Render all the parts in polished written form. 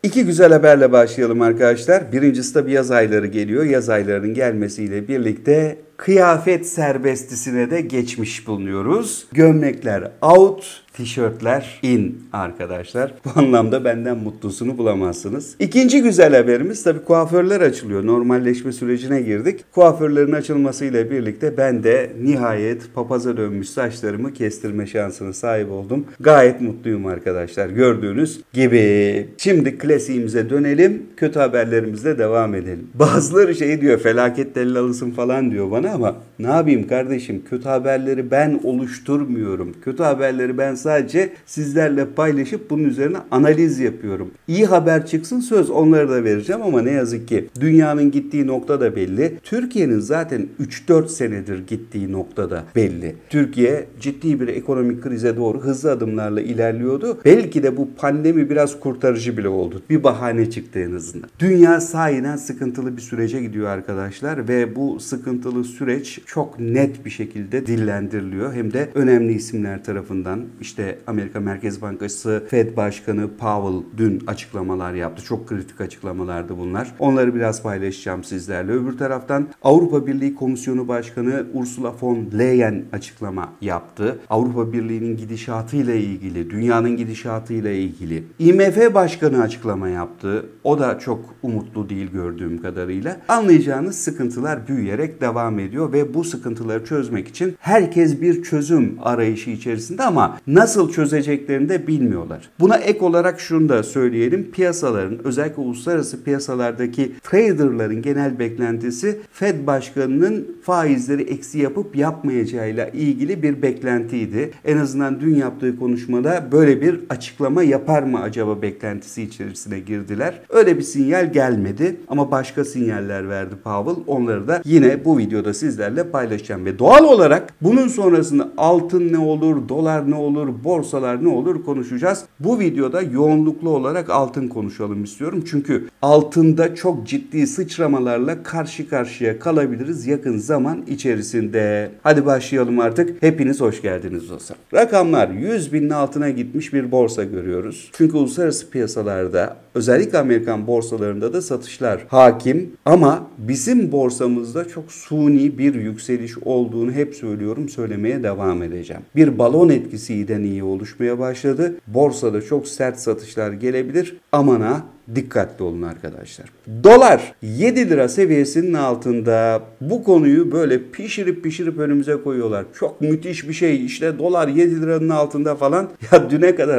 İki güzel haberle başlayalım arkadaşlar. Birincisi tabii yaz ayları geliyor. Yaz aylarının gelmesiyle birlikte kıyafet serbestisine de geçmiş bulunuyoruz. Gömlekler out, tişörtler in arkadaşlar. Bu anlamda benden mutlusunu bulamazsınız. İkinci güzel haberimiz tabii kuaförler açılıyor. Normalleşme sürecine girdik. Kuaförlerin açılmasıyla birlikte ben de nihayet papaza dönmüş saçlarımı kestirme şansına sahip oldum. Gayet mutluyum arkadaşlar. Gördüğünüz gibi. Şimdi klasiğimize dönelim. Kötü haberlerimizle devam edelim. Bazıları şey diyor, felaket tellalısın falan diyor bana ama ne yapayım kardeşim? Kötü haberleri ben oluşturmuyorum. Kötü haberleri ben sadece sizlerle paylaşıp bunun üzerine analiz yapıyorum. İyi haber çıksın söz, onları da vereceğim ama ne yazık ki dünyanın gittiği nokta da belli. Türkiye'nin zaten 3-4 senedir gittiği nokta da belli. Türkiye ciddi bir ekonomik krize doğru hızlı adımlarla ilerliyordu. Belki de bu pandemi biraz kurtarıcı bile oldu. Bir bahane çıktı en azından. Dünya sahiden sıkıntılı bir sürece gidiyor arkadaşlar ve bu sıkıntılı süreç çok net bir şekilde dillendiriliyor. Hem de önemli isimler tarafından. İşte Amerika Merkez Bankası Fed Başkanı Powell dün açıklamalar yaptı. Çok kritik açıklamalardı bunlar. Onları biraz paylaşacağım sizlerle. Öbür taraftan Avrupa Birliği Komisyonu Başkanı Ursula von Leyen açıklama yaptı. Avrupa Birliği'nin gidişatıyla ilgili, dünyanın gidişatıyla ilgili. IMF Başkanı açıklama yaptı. O da çok umutlu değil gördüğüm kadarıyla. Anlayacağınız sıkıntılar büyüyerek devam ediyor ve bu sıkıntıları çözmek için herkes bir çözüm arayışı içerisinde ama nasıl çözeceklerini de bilmiyorlar. Buna ek olarak şunu da söyleyelim. Piyasaların, özellikle uluslararası piyasalardaki traderların genel beklentisi Fed Başkanı'nın faizleri eksi yapıp yapmayacağıyla ilgili bir beklentiydi. En azından dün yaptığı konuşmada böyle bir açıklama yapar mı acaba beklentisi içerisine girdiler. Öyle bir sinyal gelmedi ama başka sinyaller verdi Powell. Onları da yine bu videoda sizlerle paylaşacağım ve doğal olarak bunun sonrasında altın ne olur, dolar ne olur, borsalar ne olur konuşacağız. Bu videoda yoğunluklu olarak altın konuşalım istiyorum. Çünkü altında çok ciddi sıçramalarla karşı karşıya kalabiliriz yakın zaman içerisinde. Hadi başlayalım artık. Hepiniz hoş geldiniz dostlar. Rakamlar 100 binin altına gitmiş bir borsa görüyoruz. Çünkü uluslararası piyasalarda, özellikle Amerikan borsalarında da satışlar hakim ama bizim borsamızda çok suni bir yükseliş olduğunu hep söylüyorum, söylemeye devam edeceğim. Bir balon etkisiyden iyi oluşmaya başladı. Borsada çok sert satışlar gelebilir. Aman ha, dikkatli olun arkadaşlar. Dolar 7 lira seviyesinin altında. Bu konuyu böyle pişirip önümüze koyuyorlar. Çok müthiş bir şey. İşte dolar 7 liranın altında falan. Ya düne kadar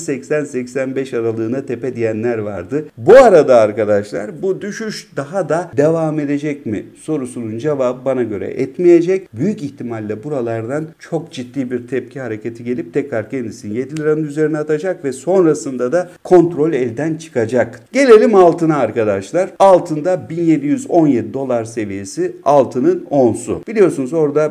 6.80-85 aralığına tepe diyenler vardı. Bu arada arkadaşlar bu düşüş daha da devam edecek mi sorusunun cevabı bana göre etmeyecek. Büyük ihtimalle buralardan çok ciddi bir tepki hareketi gelip tekrar kendisini 7 liranın üzerine atacak ve sonrasında da kontrol elden çıkacak. Gelelim altına arkadaşlar. Altında 1717 dolar seviyesi altının onsu. Biliyorsunuz orada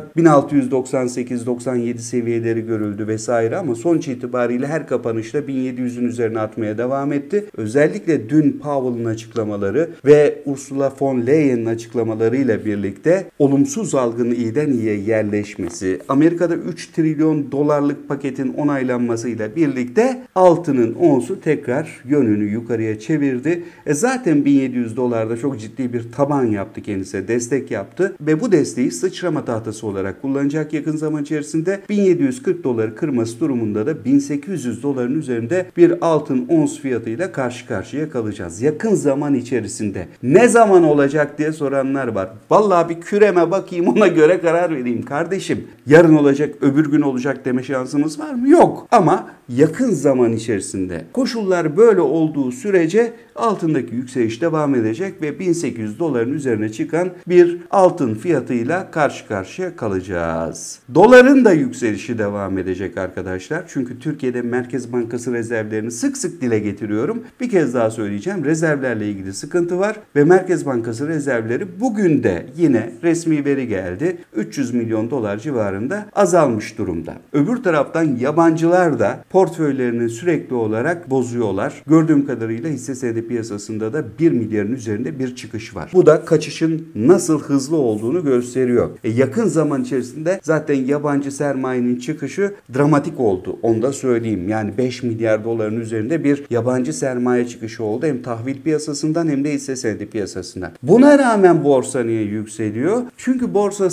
1698-97 seviyeleri görüldü vesaire ama sonuç itibariyle her kapanışta 1700'ün üzerine atmaya devam etti. Özellikle dün Powell'ın açıklamaları ve Ursula von Leyen'in açıklamalarıyla birlikte olumsuz algının iyiden iyiye yerleşmesi, Amerika'da 3 trilyon dolarlık paketin onaylanmasıyla birlikte altının onsu tekrar yönünü yukarıya çevirdi. Zaten 1700 dolarda çok ciddi bir taban yaptı kendisine, destek yaptı ve bu desteği sıçrama tahtası olarak kullanacak yakın zaman içerisinde. 1740 doları kırması durumunda da 1800 doların üzerinde bir altın ons fiyatıyla karşı karşıya kalacağız. Yakın zaman içerisinde. Ne zaman olacak diye soranlar var. Vallahi bir küreme bakayım, ona göre karar vereyim kardeşim. Yarın olacak, öbür gün olacak deme şansımız var mı? Yok. Ama yakın zaman içerisinde koşullar böyle olduğu sürece altındaki yükseliş devam edecek ve 1800 doların üzerine çıkan bir altın fiyatıyla karşı karşıya kalacağız. Doların da yükselişi devam edecek arkadaşlar. Çünkü Türkiye'de Merkez Bankası rezervlerini sık sık dile getiriyorum. Bir kez daha söyleyeceğim. Rezervlerle ilgili sıkıntı var ve Merkez Bankası rezervleri bugün de yine resmi veri geldi. 300 milyon dolar civarında azalmış durumda. Öbür taraftan yabancılar da portföylerini sürekli olarak bozuyorlar. Gördüğüm kadarıyla hisse senedi piyasasında da 1 milyarın üzerinde bir çıkış var. Bu da kaçışın nasıl hızlı olduğunu gösteriyor. Yakın zaman içerisinde zaten yabancı sermayenin çıkışı dramatik oldu. Onu da söyleyeyim. Yani 5 milyar doların üzerinde bir yabancı sermaye çıkışı oldu. Hem tahvil piyasasından hem de hisse senedi piyasasından. Buna rağmen borsa niye yükseliyor? Çünkü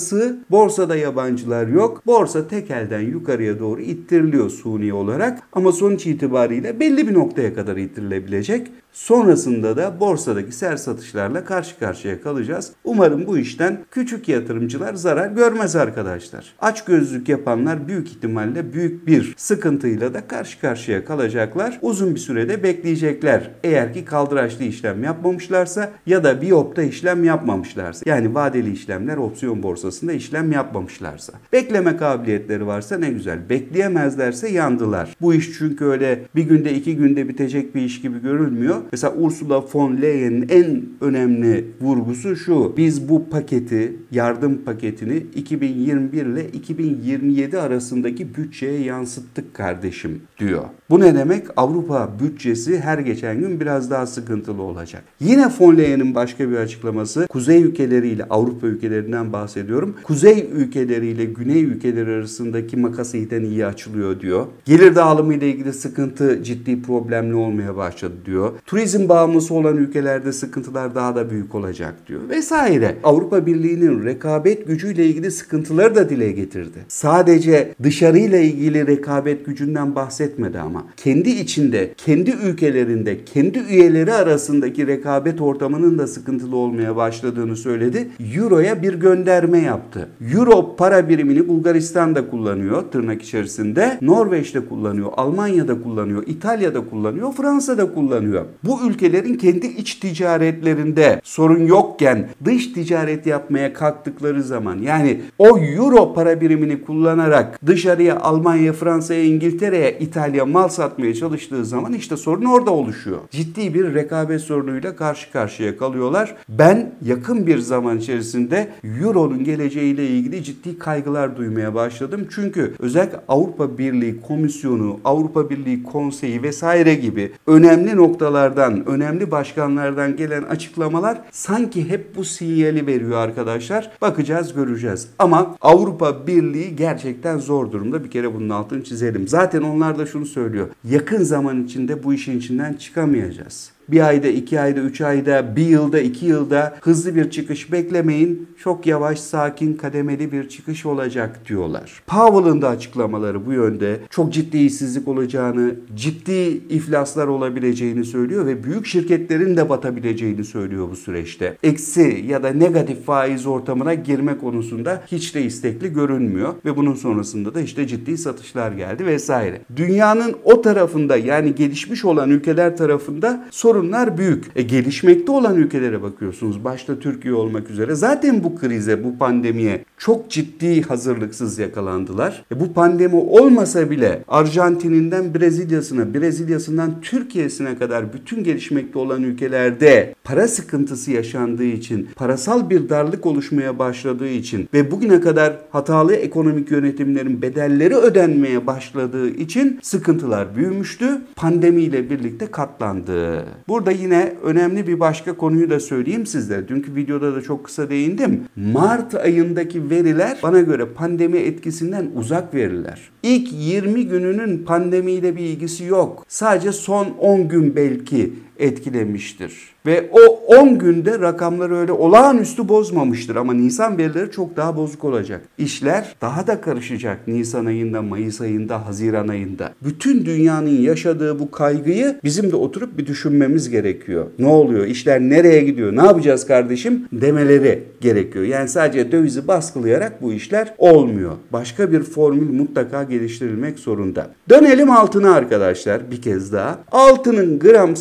borsada yabancılar yok. Borsa tek elden yukarıya doğru ittiriliyor suni olarak. Ama sonuç itibariyle belli bir noktaya kadar ittirilebilecek. Sonrasında da borsadaki sert satışlarla karşı karşıya kalacağız. Umarım bu işten küçük yatırımcılar zarar görmez arkadaşlar. Açgözlülük yapanlar büyük ihtimalle büyük bir sıkıntıyla da karşı karşıya kalacaklar. Uzun bir sürede bekleyecekler. Eğer ki kaldıraçlı işlem yapmamışlarsa ya da biyopta işlem yapmamışlarsa. Yani vadeli işlemler opsiyon borsasında işlem yapmamışlarsa. Bekleme kabiliyetleri varsa ne güzel. Bekleyemezlerse yandılar. Bu iş çünkü öyle bir günde 2 günde bitecek bir iş gibi görülmüyor. Mesela Ursula von Leyen'in en önemli vurgusu şu: biz bu paketi, yardım paketini 2021 ile 2027 arasındaki bütçeye yansıttık kardeşim diyor. Bu ne demek? Avrupa bütçesi her geçen gün biraz daha sıkıntılı olacak. Yine von Leyen'in başka bir açıklaması, kuzey ülkeleriyle, Avrupa ülkelerinden bahsediyorum, kuzey ülkeleriyle güney ülkeleri arasındaki makas iyiden iyi açılıyor diyor. Gelir dağılımı ile ilgili sıkıntı ciddi problemli olmaya başladı diyor. Turizm bağımlısı olan ülkelerde sıkıntılar daha da büyük olacak diyor vesaire. Avrupa Birliği'nin rekabet gücüyle ilgili sıkıntıları da dile getirdi. Sadece dışarıyla ilgili rekabet gücünden bahsetmedi ama kendi içinde, kendi ülkelerinde, kendi üyeleri arasındaki rekabet ortamının da sıkıntılı olmaya başladığını söyledi. Euro'ya bir gönderme yaptı. Euro para birimini Bulgaristan'da kullanıyor tırnak içerisinde. Norveç'te kullanıyor, Almanya'da kullanıyor, İtalya'da kullanıyor, Fransa'da kullanıyor. Bu ülkelerin kendi iç ticaretlerinde sorun yokken dış ticaret yapmaya kalktıkları zaman, yani o euro para birimini kullanarak dışarıya Almanya, Fransa'ya, İngiltere'ye, İtalya mal satmaya çalıştığı zaman işte sorun orada oluşuyor. Ciddi bir rekabet sorunuyla karşı karşıya kalıyorlar. Ben yakın bir zaman içerisinde euronun geleceğiyle ilgili ciddi kaygılar duymaya başladım. Çünkü özellikle Avrupa Birliği Komisyonu, Avrupa Birliği Konseyi vesaire gibi önemli noktalardan, önemli başkanlardan gelen açıklamalar sanki hep bu sinyali veriyor arkadaşlar. Bakacağız, göreceğiz. Ama Avrupa Birliği gerçekten zor durumda. Bir kere bunun altını çizelim. Zaten onlar da şunu söylüyor: yakın zaman içinde bu işin içinden çıkamayacağız. Bir ayda, 2 ayda, 3 ayda, 1 yılda, 2 yılda hızlı bir çıkış beklemeyin. Çok yavaş, sakin, kademeli bir çıkış olacak diyorlar. Powell'ın da açıklamaları bu yönde. Çok ciddi işsizlik olacağını, ciddi iflaslar olabileceğini söylüyor ve büyük şirketlerin de batabileceğini söylüyor bu süreçte. Eksi ya da negatif faiz ortamına girme konusunda hiç de istekli görünmüyor ve bunun sonrasında da işte ciddi satışlar geldi vesaire. Dünyanın o tarafında, yani gelişmiş olan ülkeler tarafında sorunlar büyük. Gelişmekte olan ülkelere bakıyorsunuz, başta Türkiye olmak üzere, zaten bu krize, bu pandemiye çok ciddi hazırlıksız yakalandılar. Bu pandemi olmasa bile Arjantin'inden Brezilya'sından Türkiye'sine kadar bütün gelişmekte olan ülkelerde para sıkıntısı yaşandığı için, parasal bir darlık oluşmaya başladığı için ve bugüne kadar hatalı ekonomik yönetimlerin bedelleri ödenmeye başladığı için sıkıntılar büyümüştü. Pandemiyle birlikte katlandı. Burada yine önemli bir başka konuyu da söyleyeyim sizlere. Dünkü videoda da çok kısa değindim. Mart ayındaki veriler bana göre pandemi etkisinden uzak veriler. İlk 20 gününün pandemiyle bir ilgisi yok. Sadece son 10 gün belki etkilemiştir. Ve o 10 günde rakamları öyle olağanüstü bozmamıştır ama Nisan verileri çok daha bozuk olacak. İşler daha da karışacak Nisan ayında, Mayıs ayında, Haziran ayında. Bütün dünyanın yaşadığı bu kaygıyı bizim de oturup bir düşünmemiz gerekiyor. Ne oluyor? İşler nereye gidiyor? Ne yapacağız kardeşim? Demeleri gerekiyor. Yani sadece dövizi baskılayarak bu işler olmuyor. Başka bir formül mutlaka geliştirilmek zorunda. Dönelim altına arkadaşlar bir kez daha. Altının gram satış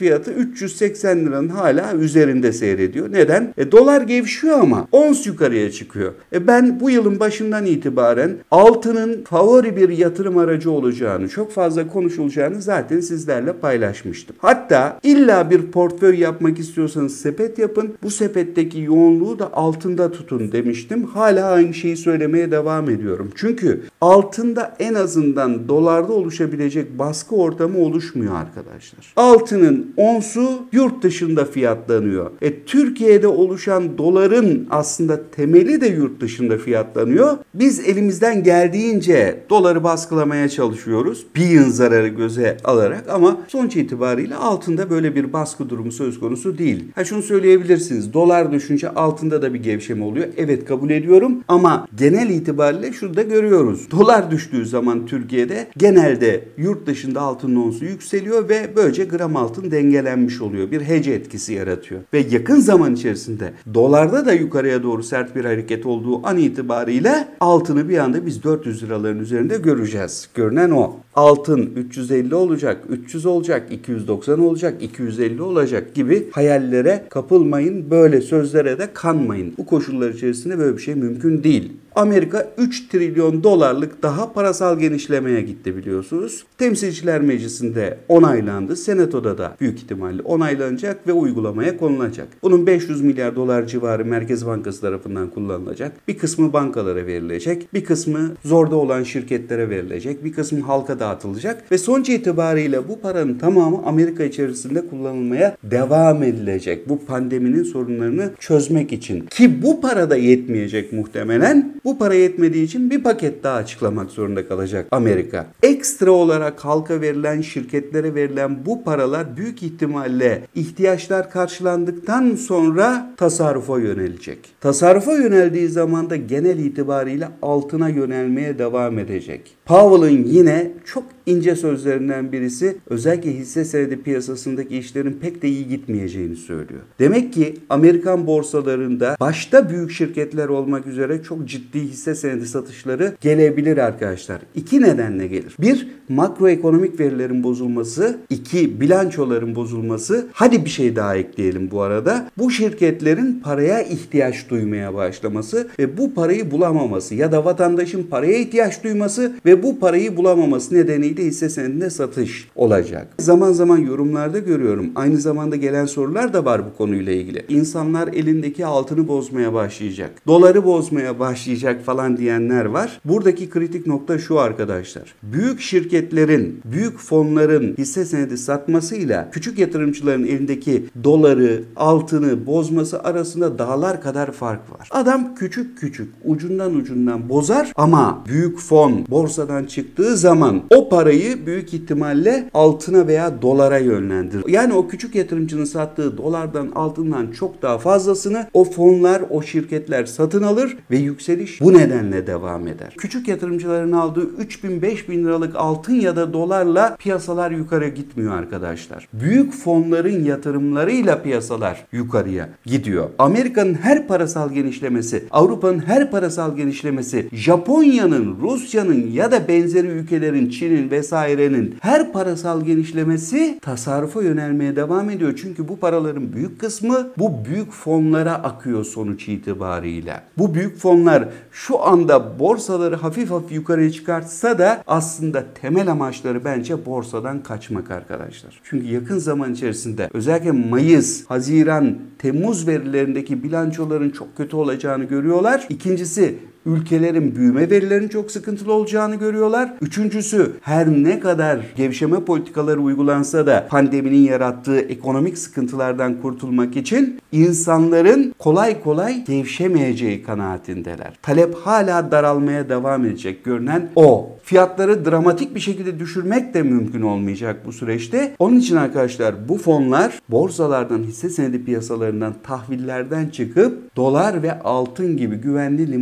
fiyatı 380 liranın hala üzerinde seyrediyor. Neden? Dolar gevşiyor ama ons yukarıya çıkıyor. Ben bu yılın başından itibaren altının favori bir yatırım aracı olacağını, çok fazla konuşulacağını zaten sizlerle paylaşmıştım. Hatta illa bir portföy yapmak istiyorsanız sepet yapın. Bu sepetteki yoğunluğu da altında tutun demiştim. Hala aynı şeyi söylemeye devam ediyorum. Çünkü altında en azından dolarda oluşabilecek baskı ortamı oluşmuyor arkadaşlar. Altının onsu yurt dışında fiyatlanıyor. Türkiye'de oluşan doların aslında temeli de yurt dışında fiyatlanıyor. Biz elimizden geldiğince doları baskılamaya çalışıyoruz. Bir yıl zararı göze alarak ama sonuç itibariyle altında böyle bir baskı durumu söz konusu değil. Şunu söyleyebilirsiniz. Dolar düşünce altında da bir gevşeme oluyor. Evet, kabul ediyorum ama genel itibariyle şurada görüyoruz. Dolar düştüğü zaman Türkiye'de genelde yurt dışında altının onsu yükseliyor ve böylece gram altın dengelenmiş oluyor. Bir hece etkisi yaratıyor. Ve yakın zaman içerisinde dolarda da yukarıya doğru sert bir hareket olduğu an itibariyle altını bir anda biz 400 liraların üzerinde göreceğiz. Görünen o. Altın 350 olacak, 300 olacak, 290 olacak, 250 olacak gibi hayallere kapılmayın. Böyle sözlere de kanmayın. Bu koşullar içerisinde böyle bir şey mümkün değil. Amerika 3 trilyon dolarlık daha parasal genişlemeye gitti biliyorsunuz. Temsilciler Meclisi'nde onaylandı. Senato'da da büyük ihtimalle onaylanacak ve uygulamaya konulacak. Bunun 500 milyar dolar civarı Merkez Bankası tarafından kullanılacak. Bir kısmı bankalara verilecek. Bir kısmı zorda olan şirketlere verilecek. Bir kısmı halka dağıtılacak. Ve sonuç itibariyle bu paranın tamamı Amerika içerisinde kullanılmaya devam edilecek. Bu pandeminin sorunlarını çözmek için. Ki bu para da yetmeyecek muhtemelen. Bu para yetmediği için bir paket daha açıklamak zorunda kalacak Amerika. Ekstra olarak halka verilen, şirketlere verilen bu paralar büyük ihtimalle ihtiyaçlar karşılandıktan sonra tasarrufa yönelecek. Tasarrufa yöneldiği zaman da genel itibariyle altına yönelmeye devam edecek. Powell'ın yine çok ince sözlerinden birisi özellikle hisse senedi piyasasındaki işlerin pek de iyi gitmeyeceğini söylüyor. Demek ki Amerikan borsalarında başta büyük şirketler olmak üzere çok ciddi hisse senedi satışları gelebilir arkadaşlar. İki nedenle gelir. Bir, makroekonomik verilerin bozulması. İki, bilançoların bozulması. Hadi bir şey daha ekleyelim bu arada. Bu şirketlerin paraya ihtiyaç duymaya başlaması ve bu parayı bulamaması ya da vatandaşın paraya ihtiyaç duyması ve bu parayı bulamaması nedeniyle hisse senedinde satış olacak. Zaman zaman yorumlarda görüyorum. Aynı zamanda gelen sorular da var bu konuyla ilgili. İnsanlar elindeki altını bozmaya başlayacak. Doları bozmaya başlayacak falan diyenler var. Buradaki kritik nokta şu arkadaşlar. Büyük şirketlerin, büyük fonların hisse senedi satmasıyla küçük yatırımcıların elindeki doları, altını bozması arasında dağlar kadar fark var. Adam küçük küçük ucundan bozar ama büyük fon borsadan çıktığı zaman o parayı büyük ihtimalle altına veya dolara yönlendirir. Yani o küçük yatırımcının sattığı dolardan, altından çok daha fazlasını o fonlar, o şirketler satın alır ve yükseliş bu nedenle devam eder. Küçük yatırımcıların aldığı 3.000-5.000 liralık altın ya da dolarla piyasalar yukarı gitmiyor arkadaşlar. Büyük fonların yatırımlarıyla piyasalar yukarıya gidiyor. Amerika'nın her parasal genişlemesi, Avrupa'nın her parasal genişlemesi, Japonya'nın, Rusya'nın ya da benzeri ülkelerin, Çin'in vesairenin her parasal genişlemesi tasarrufa yönelmeye devam ediyor. Çünkü bu paraların büyük kısmı bu büyük fonlara akıyor sonuç itibariyle. Bu büyük fonlar şu anda borsaları hafif hafif yukarıya çıkartsa da aslında temel amaçları bence borsadan kaçmak arkadaşlar. Çünkü yakın zaman içerisinde özellikle Mayıs, Haziran, Temmuz verilerindeki bilançoların çok kötü olacağını görüyorlar. İkincisi, ülkelerin büyüme verilerinin çok sıkıntılı olacağını görüyorlar. Üçüncüsü, her ne kadar gevşeme politikaları uygulansa da pandeminin yarattığı ekonomik sıkıntılardan kurtulmak için insanların kolay kolay gevşemeyeceği kanaatindeler. Talep hala daralmaya devam edecek. Görünen o. Fiyatları dramatik bir şekilde düşürmek de mümkün olmayacak bu süreçte. Onun için arkadaşlar bu fonlar borsalardan, hisse senedi piyasalarından, tahvillerden çıkıp dolar ve altın gibi güvenli limanlara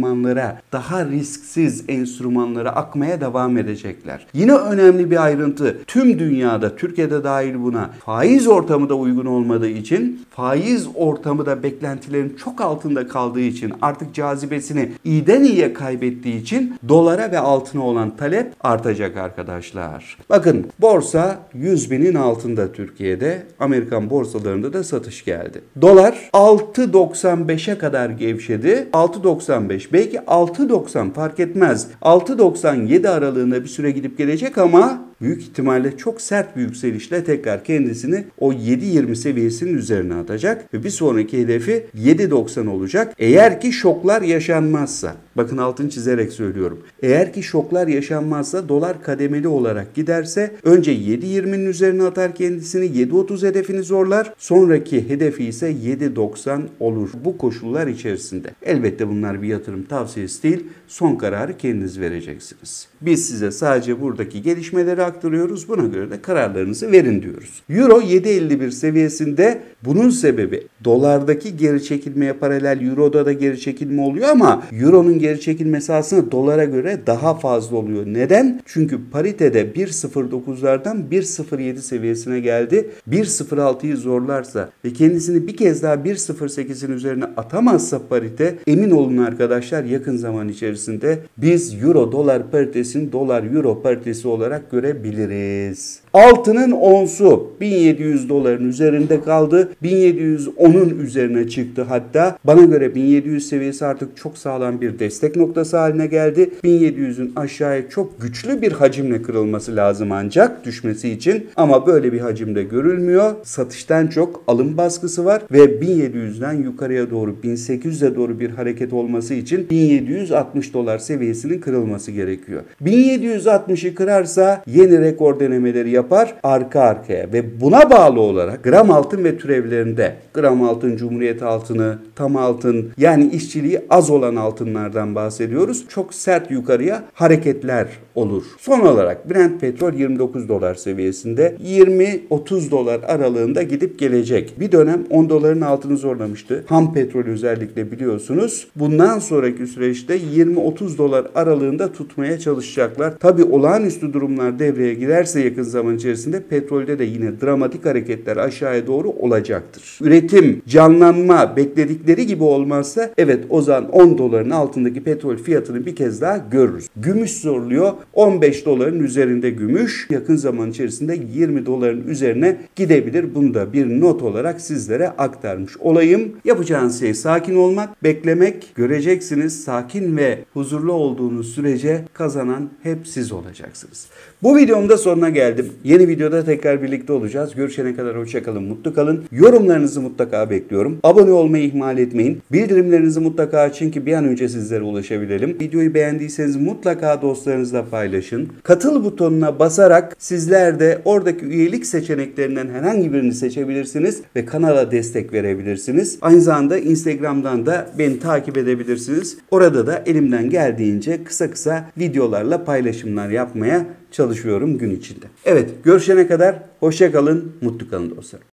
dolayısıyla daha risksiz enstrümanlara akmaya devam edecekler. Yine önemli bir ayrıntı, tüm dünyada, Türkiye'de dahil buna, faiz ortamı da uygun olmadığı için, faiz ortamı da beklentilerin çok altında kaldığı için, artık cazibesini iyiden iyiye kaybettiği için dolara ve altına olan talep artacak arkadaşlar. Bakın, borsa 100.000'in altında Türkiye'de, Amerikan borsalarında da satış geldi. Dolar 6.95'e kadar gevşedi. 6.95, belki 6.90 fark etmez. 6.97 aralığında bir süre gidip gelecek ama büyük ihtimalle çok sert bir yükselişle tekrar kendisini o 7.20 seviyesinin üzerine atacak ve bir sonraki hedefi 7.90 olacak. Eğer ki şoklar yaşanmazsa, bakın altını çizerek söylüyorum. Eğer ki şoklar yaşanmazsa, dolar kademeli olarak giderse önce 7.20'nin üzerine atar kendisini, 7.30 hedefini zorlar. Sonraki hedefi ise 7.90 olur. Bu koşullar içerisinde. Elbette bunlar bir yatırım tavsiyesi değil. Son kararı kendiniz vereceksiniz. Biz size sadece buradaki gelişmeleri aktarıyoruz. Buna göre de kararlarınızı verin diyoruz. Euro 7.51 seviyesinde. Bunun sebebi dolardaki geri çekilmeye paralel Euro'da da geri çekilme oluyor ama Euro'nun geri çekilmesi aslında dolara göre daha fazla oluyor. Neden? Çünkü paritede 1.09'lardan 1.07 seviyesine geldi. 1.06'yı zorlarsa ve kendisini bir kez daha 1.08'in üzerine atamazsa parite, emin olun arkadaşlar, yakın zaman içerisinde biz Euro dolar paritesini dolar Euro paritesi olarak görebiliriz. Altının onsu 1700 doların üzerinde kaldı. 1710'un üzerine çıktı hatta. Bana göre 1700 seviyesi artık çok sağlam bir destek noktası haline geldi. 1700'ün aşağıya çok güçlü bir hacimle kırılması lazım ancak düşmesi için. Ama böyle bir hacimde görülmüyor. Satıştan çok alım baskısı var ve 1700'den yukarıya doğru 1800'e doğru bir hareket olması için 1760 dolar seviyesinin kırılması gerekiyor. 1760'ı kırarsa yeni rekor denemeleri yapar arka arkaya ve buna bağlı olarak gram altın ve türevlerinde, gram altın, cumhuriyet altını, tam altın, yani işçiliği az olan altınlardan bahsediyoruz. Çok sert yukarıya hareketler olur. Son olarak Brent petrol 29 dolar seviyesinde, 20-30 dolar aralığında gidip gelecek. Bir dönem 10 doların altını zorlamıştı. Ham petrol özellikle biliyorsunuz. Bundan sonraki süreçte 20-30 dolar aralığında tutmaya çalışacaklar. Tabii olağanüstü durumlar devreye girerse yakın zaman içerisinde petrolde de yine dramatik hareketler aşağıya doğru olacaktır. Üretim, canlanma bekledikleri gibi olmazsa evet o zaman 10 doların altındaki petrol fiyatını bir kez daha görürüz. Gümüş zorluyor. 15 doların üzerinde gümüş. Yakın zaman içerisinde 20 doların üzerine gidebilir. Bunu da bir not olarak sizlere aktarmış olayım. Yapacağınız şey sakin olmak, beklemek. Göreceksiniz, sakin ve huzurlu olduğunuz sürece kazanan hep siz olacaksınız. Bu videomun da sonuna geldim. Yeni videoda tekrar birlikte olacağız. Görüşene kadar hoşça kalın, mutlu kalın. Yorumlarınızı mutlaka bekliyorum. Abone olmayı ihmal etmeyin. Bildirimlerinizi mutlaka açın ki bir an önce sizlere ulaşabilelim. Videoyu beğendiyseniz mutlaka dostlarınızla paylaşın. Katıl butonuna basarak sizler de oradaki üyelik seçeneklerinden herhangi birini seçebilirsiniz ve kanala destek verebilirsiniz. Aynı zamanda Instagram'dan da beni takip edebilirsiniz. Orada da elimden geldiğince kısa videolarla paylaşımlar yapmaya çalışıyorum gün içinde. Evet, görüşene kadar hoşça kalın, mutlu kalın dostlar.